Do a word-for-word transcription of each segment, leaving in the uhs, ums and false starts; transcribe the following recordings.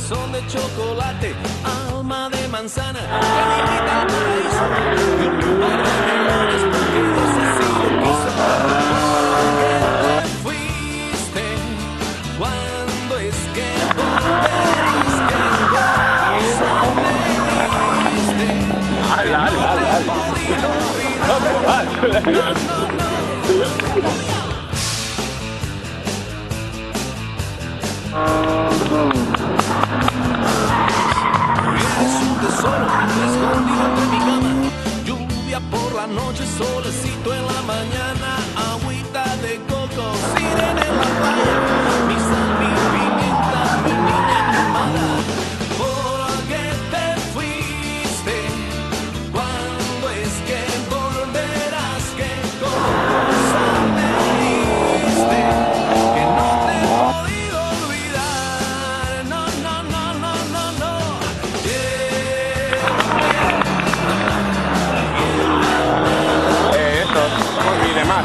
corazón de chocolate, alma de manzana, que me invita al paraíso. Y un par de millones porque Dios así lo quiso. ¿Por qué te fuiste? ¿Cuándo es que volverás? ¿Qué cosa me diste? Dale, dale, dale, dale. No te vas. No, no, no. Eres un tesoro escondido entre mi cama. Lluvia por la noche, solecito en la mañana. Agüita de coco, sirena en la playa. Mi sal, mi pimienta, mi niña mimada. ¿Por qué te fuiste? ¿Cuándo es que volverás? ¿Qué cosa me diste? Que no te he podido olvidar. No, no, no, no, no, no. Eh, eso, no olvide más.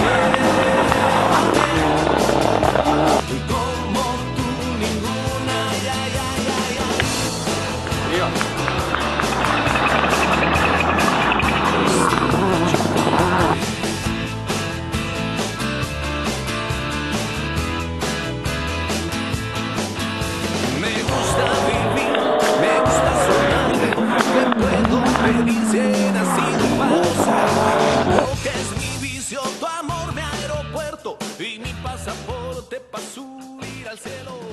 Como tú ninguna, ya, ya, ya, ya. Tío. Me gusta vivir, me gusta soñar. ¿Qué puedo pedir si he nacido para gozar? Lo que es mi vicio, tu amor, mi aeropuerto y mi pasaporte para subir al cielo.